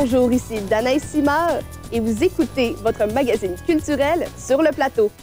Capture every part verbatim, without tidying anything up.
Bonjour, ici Danaïs Simard et vous écoutez votre magazine culturel Sur le plateau.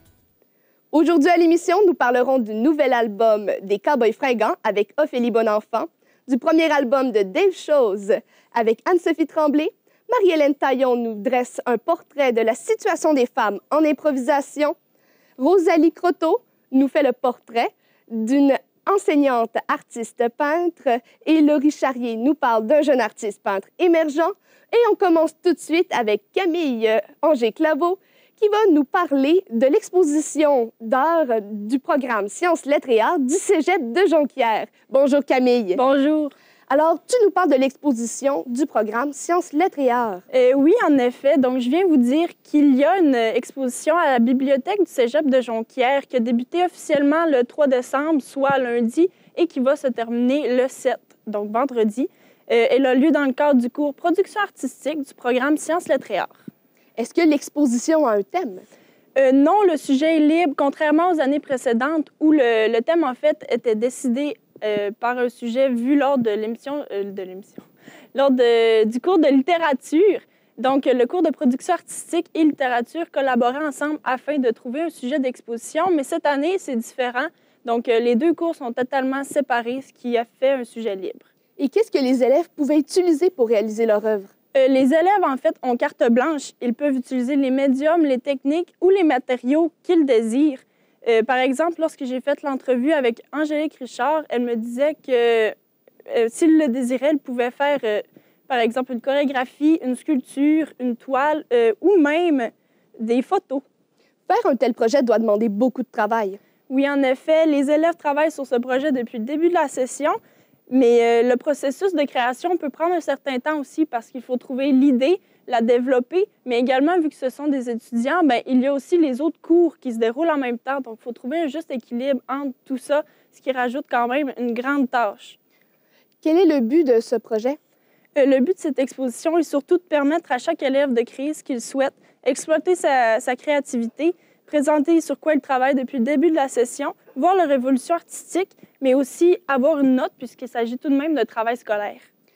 Aujourd'hui à l'émission, nous parlerons du nouvel album des Cowboys Fringants avec Ophélie Bonenfant, du premier album de Dave Chose avec Anne-Sophie Tremblay. Marie-Hélène Taillon nous dresse un portrait de la situation des femmes en improvisation. Rosalie Croteau nous fait le portrait d'une enseignante artiste peintre et Laurie Charrier nous parle d'un jeune artiste peintre émergent. Et on commence tout de suite avec Camille Angers-Claveau qui va nous parler de l'exposition d'art du programme Sciences, Lettres et Arts du Cégep de Jonquière. Bonjour Camille. Bonjour. Alors, tu nous parles de l'exposition du programme Sciences, Lettres et Arts. Euh, oui, en effet. Donc, je viens vous dire qu'il y a une exposition à la bibliothèque du Cégep de Jonquière qui a débuté officiellement le trois décembre, soit lundi, et qui va se terminer le sept, donc vendredi. Euh, elle a lieu dans le cadre du cours Production artistique du programme Sciences, Lettres et Arts. Est-ce que l'exposition a un thème? Euh, non, le sujet est libre, contrairement aux années précédentes où le, le thème, en fait, était décidé Euh, par un sujet vu lors de l'émission, euh, de l'émission, lors de, du cours de littérature. Donc, le cours de production artistique et littérature collaboraient ensemble afin de trouver un sujet d'exposition, mais cette année, c'est différent. Donc, euh, les deux cours sont totalement séparés, ce qui a fait un sujet libre. Et qu'est-ce que les élèves pouvaient utiliser pour réaliser leur œuvre? Euh, les élèves, en fait, ont carte blanche. Ils peuvent utiliser les médiums, les techniques ou les matériaux qu'ils désirent. Euh, par exemple, lorsque j'ai fait l'entrevue avec Angélique Richard, elle me disait que euh, s'il le désirait, elle pouvait faire, euh, par exemple, une chorégraphie, une sculpture, une toile euh, ou même des photos. Faire un tel projet doit demander beaucoup de travail. Oui, en effet, les élèves travaillent sur ce projet depuis le début de la session, mais euh, le processus de création peut prendre un certain temps aussi parce qu'il faut trouver l'idée, la développer, mais également, vu que ce sont des étudiants, bien, il y a aussi les autres cours qui se déroulent en même temps. Donc, il faut trouver un juste équilibre entre tout ça, ce qui rajoute quand même une grande tâche. Quel est le but de ce projet? Euh, le but de cette exposition est surtout de permettre à chaque élève de créer ce qu'il souhaite, exploiter sa, sa créativité, présenter sur quoi il travaille depuis le début de la session, voir leur évolution artistique, mais aussi avoir une note puisqu'il s'agit tout de même de travail scolaire.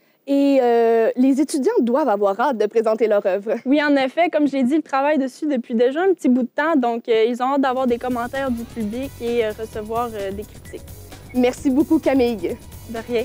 Et euh, les étudiants doivent avoir hâte de présenter leur œuvre. Oui, en effet, comme je l'ai dit, ils travaillent dessus depuis déjà un petit bout de temps, donc euh, ils ont hâte d'avoir des commentaires du public et euh, recevoir euh, des critiques. Merci beaucoup, Camille. De rien.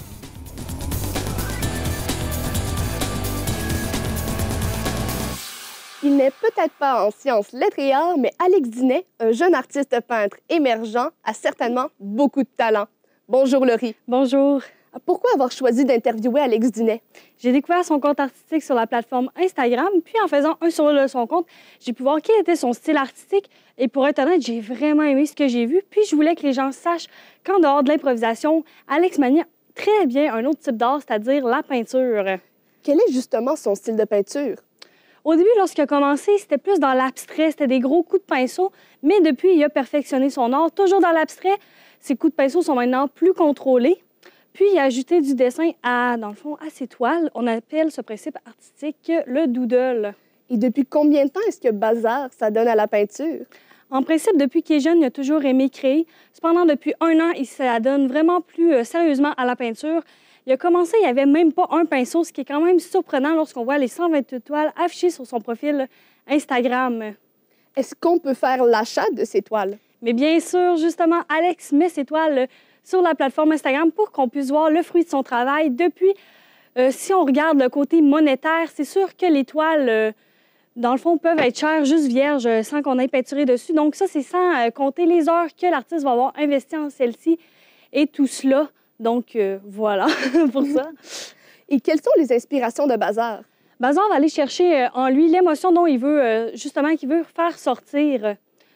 Il n'est peut-être pas en sciences, lettres et arts, mais Alex Dinet, un jeune artiste peintre émergent, a certainement beaucoup de talent. Bonjour, Laurie. Bonjour. Pourquoi avoir choisi d'interviewer Alex Dinet? J'ai découvert son compte artistique sur la plateforme Instagram, puis en faisant un sur le, son compte, j'ai pu voir quel était son style artistique. Et pour être honnête, j'ai vraiment aimé ce que j'ai vu, puis je voulais que les gens sachent qu'en dehors de l'improvisation, Alex manie très bien un autre type d'art, c'est-à-dire la peinture. Quel est justement son style de peinture? Au début, lorsqu'il a commencé, c'était plus dans l'abstrait, c'était des gros coups de pinceau, mais depuis, il a perfectionné son art, toujours dans l'abstrait. Ses coups de pinceau sont maintenant plus contrôlés. Puis, il a ajouté du dessin à, dans le fond, à ses toiles. On appelle ce principe artistique le doodle. Et depuis combien de temps est-ce que Bazar, ça donne à la peinture? En principe, depuis qu'il est jeune, il a toujours aimé créer. Cependant, depuis un an, il s'adonne vraiment plus euh, sérieusement à la peinture. Il a commencé, il n'y avait même pas un pinceau, ce qui est quand même surprenant lorsqu'on voit les cent vingt-huit toiles affichées sur son profil Instagram. Est-ce qu'on peut faire l'achat de ces toiles? Mais bien sûr, justement, Alex met ses toiles sur la plateforme Instagram pour qu'on puisse voir le fruit de son travail. Depuis, euh, si on regarde le côté monétaire, c'est sûr que les toiles, euh, dans le fond, peuvent être chères, juste vierges, euh, sans qu'on ait peinturé dessus. Donc ça, c'est sans euh, compter les heures que l'artiste va avoir investi en celle-ci et tout cela. Donc euh, voilà pour ça. Et quelles sont les inspirations de Bazar? Bazar va aller chercher euh, en lui l'émotion dont il veut, euh, justement, qu'il veut faire sortir.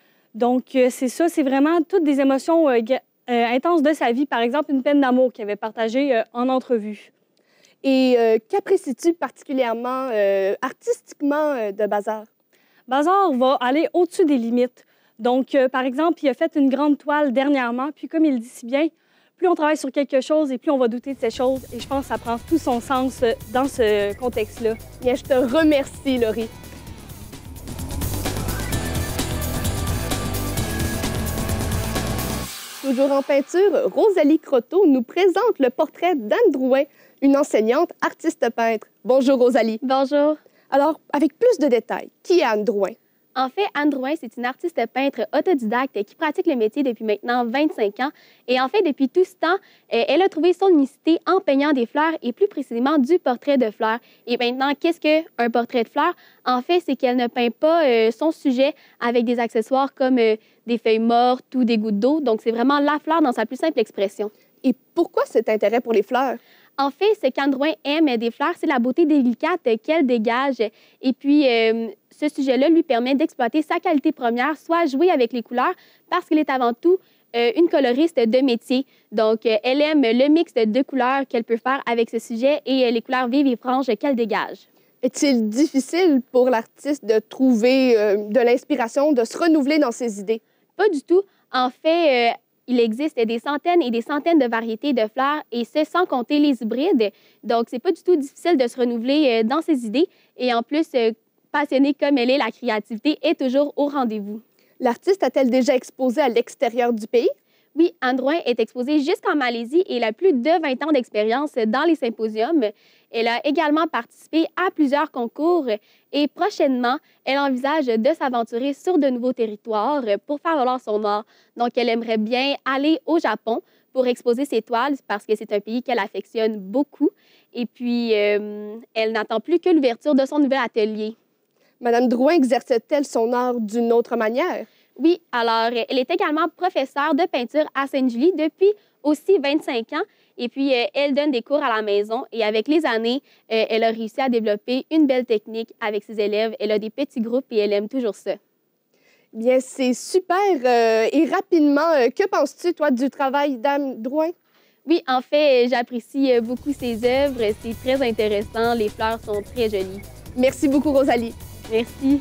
Donc euh, c'est ça, c'est vraiment toutes des émotions euh, Euh, intense de sa vie, par exemple, une peine d'amour qu'il avait partagée euh, en entrevue. Et euh, qu'apprécies-tu particulièrement euh, artistiquement euh, de Bazar? Bazar va aller au-dessus des limites. Donc, euh, par exemple, il a fait une grande toile dernièrement, puis comme il dit si bien, plus on travaille sur quelque chose et plus on va douter de ces choses. Et je pense que ça prend tout son sens euh, dans ce contexte-là. Bien, je te remercie, Laurie. Toujours en peinture, Rosalie Croteau nous présente le portrait d'Anne Drouin, une enseignante artiste peintre. Bonjour Rosalie. Bonjour. Alors, avec plus de détails, qui est Anne Drouin? En fait, Anne Drouin, c'est une artiste peintre autodidacte qui pratique le métier depuis maintenant vingt-cinq ans. Et en fait, depuis tout ce temps, elle a trouvé son unicité en peignant des fleurs et plus précisément du portrait de fleurs. Et maintenant, qu'est-ce qu'un portrait de fleurs? En fait, c'est qu'elle ne peint pas euh, son sujet avec des accessoires comme euh, des feuilles mortes ou des gouttes d'eau. Donc, c'est vraiment la fleur dans sa plus simple expression. Et pourquoi cet intérêt pour les fleurs? En fait, ce qu'Anne Drouin aime des fleurs, c'est la beauté délicate qu'elle dégage. Et puis, euh, ce sujet-là lui permet d'exploiter sa qualité première, soit jouer avec les couleurs, parce qu'elle est avant tout euh, une coloriste de métier. Donc, euh, elle aime le mix de deux couleurs qu'elle peut faire avec ce sujet et euh, les couleurs vives et franches qu'elle dégage. Est-il difficile pour l'artiste de trouver euh, de l'inspiration, de se renouveler dans ses idées? Pas du tout. En fait, euh, il existe des centaines et des centaines de variétés de fleurs, et ce, sans compter les hybrides. Donc, c'est pas du tout difficile de se renouveler dans ses idées. Et en plus, passionnée comme elle est, la créativité est toujours au rendez-vous. L'artiste a-t-elle déjà exposé à l'extérieur du pays? Oui, Anne Drouin est exposée jusqu'en Malaisie et elle a plus de vingt ans d'expérience dans les symposiums. Elle a également participé à plusieurs concours et prochainement, elle envisage de s'aventurer sur de nouveaux territoires pour faire valoir son art. Donc, elle aimerait bien aller au Japon pour exposer ses toiles parce que c'est un pays qu'elle affectionne beaucoup. Et puis, euh, elle n'attend plus que l'ouverture de son nouvel atelier. Madame Drouin exerce-t-elle son art d'une autre manière? Oui, alors, elle est également professeure de peinture à Sainte-Julie depuis aussi vingt-cinq ans. Et puis, euh, elle donne des cours à la maison. Et avec les années, euh, elle a réussi à développer une belle technique avec ses élèves. Elle a des petits groupes et elle aime toujours ça. Bien, c'est super. Euh, et rapidement, euh, que penses-tu, toi, du travail d'Anne Drouin? Oui, en fait, j'apprécie beaucoup ses œuvres. C'est très intéressant. Les fleurs sont très jolies. Merci beaucoup, Rosalie. Merci.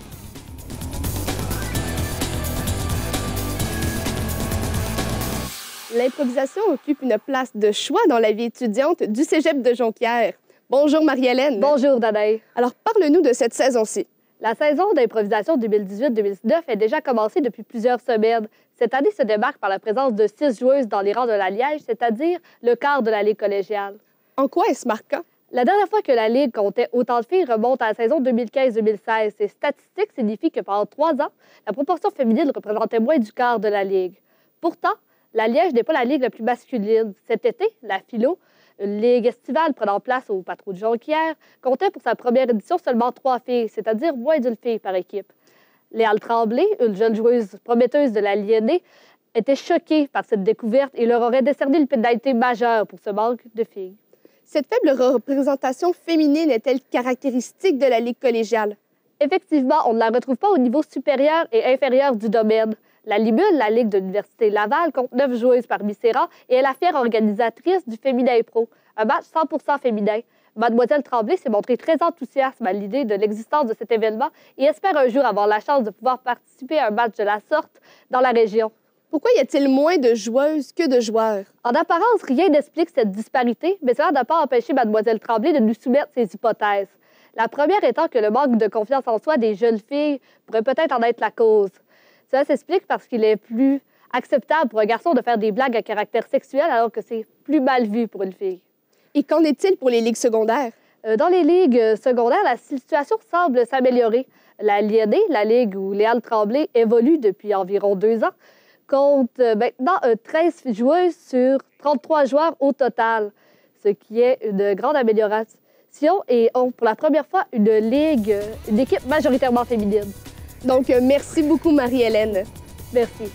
L'improvisation occupe une place de choix dans la vie étudiante du Cégep de Jonquière. Bonjour Marie-Hélène. Bonjour Danae. Alors parle-nous de cette saison-ci. La saison d'improvisation deux mille dix-huit deux mille dix-neuf est déjà commencée depuis plusieurs semaines. Cette année se démarque par la présence de six joueuses dans les rangs de la Liège, c'est-à-dire le quart de la Ligue collégiale. En quoi est-ce marquant? La dernière fois que la Ligue comptait autant de filles remonte à la saison deux mille quinze deux mille seize. Ces statistiques signifient que pendant trois ans, la proportion féminine représentait moins du quart de la Ligue. Pourtant, la Liège n'est pas la ligue la plus masculine. Cet été, la Philo, une ligue estivale prenant place au Patro de Jonquière, comptait pour sa première édition seulement trois filles, c'est-à-dire moins d'une fille par équipe. Léal Tremblay, une jeune joueuse prometteuse de la Lyonnais, était choquée par cette découverte et leur aurait décerné une pénalité majeure pour ce manque de filles. Cette faible représentation féminine est-elle caractéristique de la Ligue collégiale? Effectivement, on ne la retrouve pas au niveau supérieur et inférieur du domaine. La Libule, la Ligue de l'Université Laval, compte neuf joueuses parmi ses rangs et est la fière organisatrice du Féminin Pro, un match cent pour cent féminin. Mademoiselle Tremblay s'est montrée très enthousiaste à l'idée de l'existence de cet événement et espère un jour avoir la chance de pouvoir participer à un match de la sorte dans la région. Pourquoi y a-t-il moins de joueuses que de joueurs? En apparence, rien n'explique cette disparité, mais cela n'a pas empêché Mademoiselle Tremblay de nous soumettre ses hypothèses. La première étant que le manque de confiance en soi des jeunes filles pourrait peut-être en être la cause. Cela s'explique parce qu'il est plus acceptable pour un garçon de faire des blagues à caractère sexuel alors que c'est plus mal vu pour une fille. Et qu'en est-il pour les ligues secondaires? Euh, dans les ligues secondaires, la situation semble s'améliorer. La Lyonnais, la ligue où Léal Tremblay évolue depuis environ deux ans, compte maintenant treize joueuses sur trente-trois joueurs au total, ce qui est une grande amélioration et ont pour la première fois une ligue, une équipe majoritairement féminine. Donc, euh, merci beaucoup, Marie-Hélène. Merci.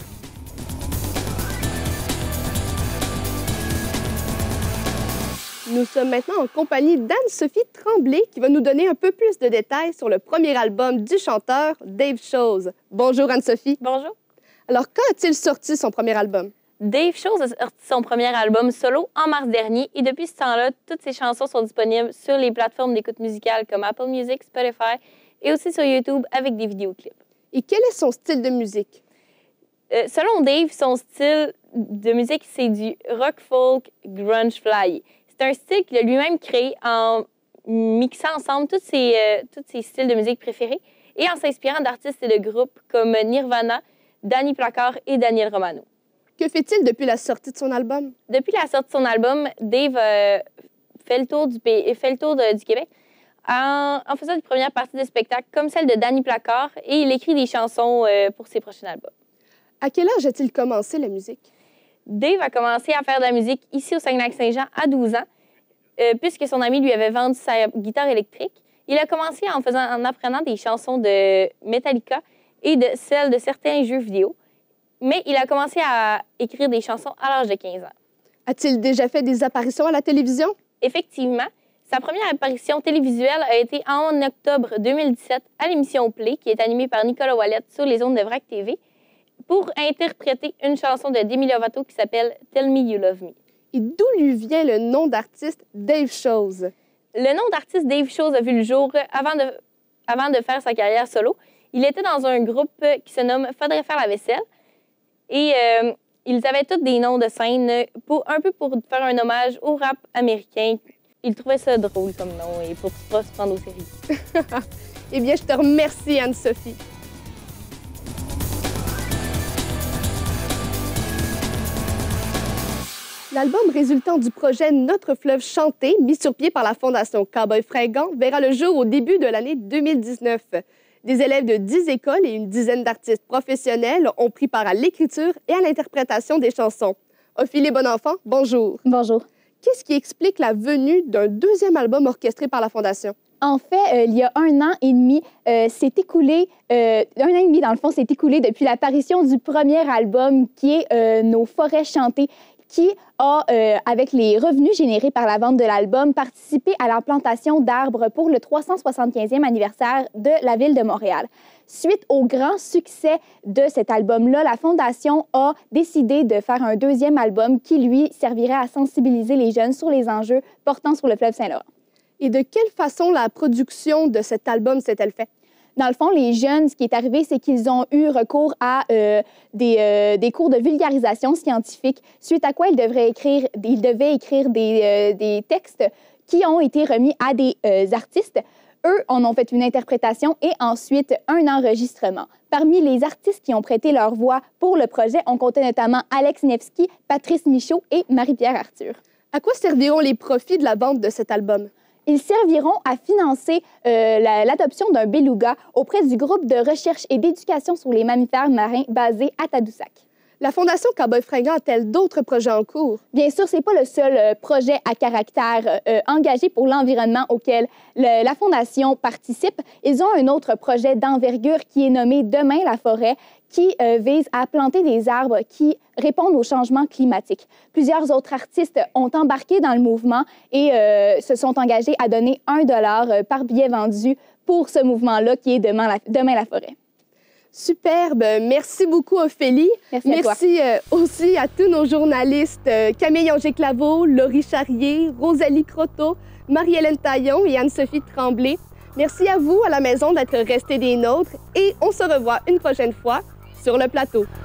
Nous sommes maintenant en compagnie d'Anne-Sophie Tremblay qui va nous donner un peu plus de détails sur le premier album du chanteur Dave Chose. Bonjour Anne-Sophie. Bonjour. Alors, quand a-t-il sorti son premier album? Dave Chose a sorti son premier album solo en mars dernier et depuis ce temps-là, toutes ses chansons sont disponibles sur les plateformes d'écoute musicale comme Apple Music, Spotify et aussi sur YouTube avec des vidéoclips. Et quel est son style de musique? Euh, selon Dave, son style de musique, c'est du rock folk grunge fly. C'est un style qu'il a lui-même créé en mixant ensemble tous ses, euh, tous ses styles de musique préférés et en s'inspirant d'artistes et de groupes comme Nirvana, Danny Placard et Daniel Romano. Que fait-il depuis la sortie de son album? Depuis la sortie de son album, Dave a fait le tour du, pays, fait le tour de, du Québec en, en faisant des premières parties de spectacles comme celle de Danny Placard et il écrit des chansons euh, pour ses prochains albums. À quel âge a-t-il commencé la musique? Dave a commencé à faire de la musique ici au Saguenay-Lac-Saint-Jean à douze ans, euh, puisque son ami lui avait vendu sa guitare électrique. Il a commencé en, faisant, en apprenant des chansons de Metallica et de celles de certains jeux vidéo, mais il a commencé à écrire des chansons à l'âge de quinze ans. A-t-il déjà fait des apparitions à la télévision? Effectivement, sa première apparition télévisuelle a été en octobre deux mille dix-sept à l'émission Play, qui est animée par Nicolas Ouellette sur les ondes de Vrac T V, pour interpréter une chanson de Demi Lovato qui s'appelle « Tell Me You Love Me ». Et d'où lui vient le nom d'artiste Dave Chose? Le nom d'artiste Dave Chose a vu le jour avant de, avant de faire sa carrière solo. Il était dans un groupe qui se nomme « Faudrait faire la vaisselle ». Et euh, ils avaient tous des noms de scène, pour, un peu pour faire un hommage au rap américain. Ils trouvaient ça drôle comme nom et pour ne pas se prendre au sérieux. Eh bien, je te remercie, Anne-Sophie. L'album résultant du projet Notre fleuve chanté, mis sur pied par la Fondation Cowboys Fringants, verra le jour au début de l'année deux mille dix-neuf. Des élèves de dix écoles et une dizaine d'artistes professionnels ont pris part à l'écriture et à l'interprétation des chansons. Ophélie Bonenfant, bonjour. Bonjour. Qu'est-ce qui explique la venue d'un deuxième album orchestré par la Fondation? En fait, euh, il y a un an et demi, euh, s'est écoulé, euh, un an et demi dans le fond, s'est écoulé depuis l'apparition du premier album qui est euh, Nos forêts chantées, qui a, euh, avec les revenus générés par la vente de l'album, participé à la plantation d'arbres pour le trois cent soixante-quinzième anniversaire de la Ville de Montréal. Suite au grand succès de cet album-là, la Fondation a décidé de faire un deuxième album qui, lui, servirait à sensibiliser les jeunes sur les enjeux portant sur le fleuve Saint-Laurent. Et de quelle façon la production de cet album s'est-elle faite? Dans le fond, les jeunes, ce qui est arrivé, c'est qu'ils ont eu recours à euh, des, euh, des cours de vulgarisation scientifique, suite à quoi ils, devraient écrire, ils devaient écrire des, euh, des textes qui ont été remis à des euh, artistes. Eux en ont fait une interprétation et ensuite un enregistrement. Parmi les artistes qui ont prêté leur voix pour le projet, on comptait notamment Alex Nevsky, Patrice Michaud et Marie-Pierre Arthur. À quoi serviront les profits de la vente de cet album? Ils serviront à financer euh, l'adoption d'un beluga auprès du groupe de recherche et d'éducation sur les mammifères marins basé à Tadoussac. La Fondation Cowboys Fringants a-t-elle d'autres projets en cours? Bien sûr, ce n'est pas le seul euh, projet à caractère euh, engagé pour l'environnement auquel le, la Fondation participe. Ils ont un autre projet d'envergure qui est nommé Demain la forêt, qui euh, vise à planter des arbres qui répondent au changement climatique. Plusieurs autres artistes ont embarqué dans le mouvement et euh, se sont engagés à donner un dollar par billet vendu pour ce mouvement-là qui est Demain la, Demain la forêt. Superbe. Merci beaucoup, Ophélie. Merci à toi. Merci euh, aussi à tous nos journalistes, euh, Camille Angers-Claveau, Laurie Charrier, Rosalie Croteau, Marie-Hélène Taillon et Anne-Sophie Tremblay. Merci à vous à la maison d'être restés des nôtres et on se revoit une prochaine fois sur le plateau.